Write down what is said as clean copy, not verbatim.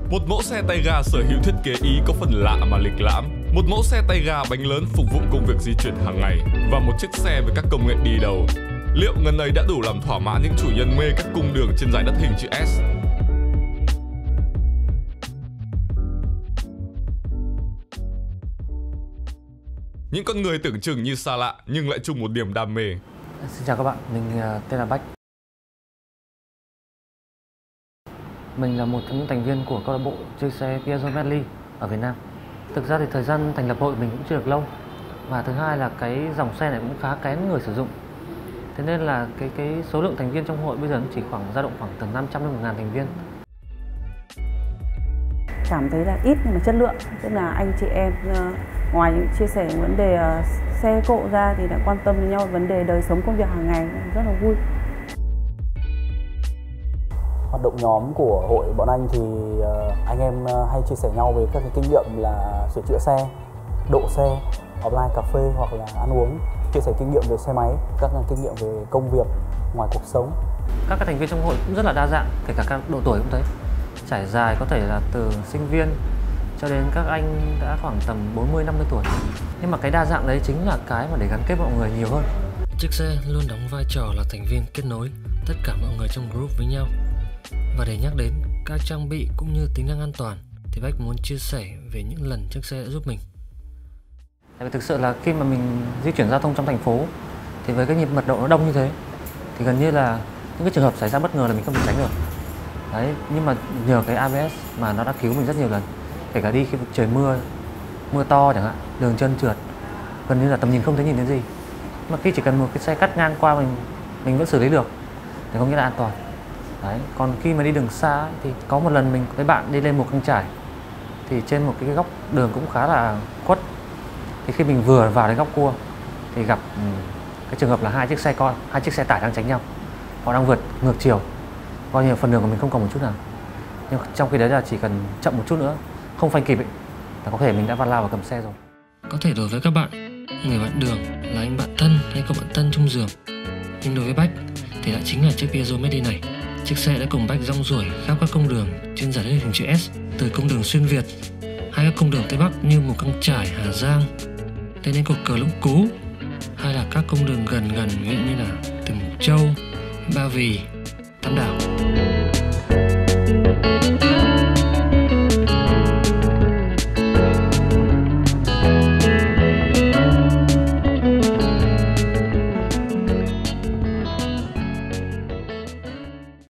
Một mẫu xe tay ga sở hữu thiết kế Ý có phần lạ mà lịch lãm. Một mẫu xe tay ga bánh lớn phục vụ công việc di chuyển hàng ngày và một chiếc xe với các công nghệ đi đầu. Liệu ngần ấy đã đủ làm thỏa mãn những chủ nhân mê các cung đường trên dải đất hình chữ S? Những con người tưởng chừng như xa lạ nhưng lại chung một niềm đam mê. Xin chào các bạn, mình tên là Bách. Mình là một trong những thành viên của câu lạc bộ chơi xe Piaggio Medley ở Việt Nam. Thực ra thì thời gian thành lập hội mình cũng chưa được lâu. Và thứ hai là cái dòng xe này cũng khá kén người sử dụng. Thế nên là cái số lượng thành viên trong hội bây giờ chỉ dao động khoảng từ 500 đến 1.000 thành viên. Cảm thấy là ít nhưng mà chất lượng, tức là anh chị em ngoài những chia sẻ vấn đề xe cộ ra thì đã quan tâm đến nhau vấn đề đời sống công việc hàng ngày, rất là vui. Hoạt động nhóm của hội bọn anh thì anh em hay chia sẻ nhau về các cái kinh nghiệm là sửa chữa xe, độ xe, offline cà phê hoặc là ăn uống, chia sẻ kinh nghiệm về xe máy, các kinh nghiệm về công việc ngoài cuộc sống. Các thành viên trong hội cũng rất là đa dạng, kể cả các độ tuổi cũng thế. Trải dài có thể là từ sinh viên cho đến các anh đã khoảng tầm 40-50 tuổi. Nhưng mà cái đa dạng đấy chính là cái mà để gắn kết mọi người nhiều hơn. Chiếc xe luôn đóng vai trò là thành viên kết nối tất cả mọi người trong group với nhau. Và để nhắc đến các trang bị cũng như tính năng an toàn thì Bách muốn chia sẻ về những lần chiếc xe đã giúp mình. Tại vì thực sự là khi mà mình di chuyển giao thông trong thành phố thì với cái nhịp mật độ nó đông như thế thì gần như là những cái trường hợp xảy ra bất ngờ là mình không thể tránh được. Đấy, nhưng mà nhờ cái ABS mà nó đã cứu mình rất nhiều lần. Kể cả đi khi trời mưa to chẳng hạn, đường trơn trượt, gần như là tầm nhìn không thấy nhìn thấy gì. Mà khi chỉ cần một cái xe cắt ngang qua mình vẫn xử lý được thì có nghĩa là an toàn. Đấy, còn khi mà đi đường xa thì có một lần mình với bạn đi lên một Căng Trải thì trên một cái góc đường cũng khá là khuất. Thì khi mình vừa vào đến góc cua thì gặp cái trường hợp là hai chiếc xe tải đang tránh nhau. Họ đang vượt ngược chiều. Coi như phần đường của mình không còn một chút nào. Nhưng trong khi đấy là chỉ cần chậm một chút nữa, không phanh kịp ấy, là có thể mình đã vắt lao vào cầm xe rồi. Có thể đối với các bạn, người bạn đường là anh bạn thân hay cô bạn thân chung giường. Nhưng đối với Bách thì lại chính là chiếc Piaggio Medley này. Chiếc xe đã cùng Bách rong ruổi khắp các cung đường trên dải đất hình chữ S, từ cung đường xuyên Việt hay các cung đường Tây Bắc như Mù Căng Chải, Hà Giang, đến cột cờ Lũng Cú, hay là các cung đường gần ví dụ như là Từng Châu, Ba Vì, Tam Đảo.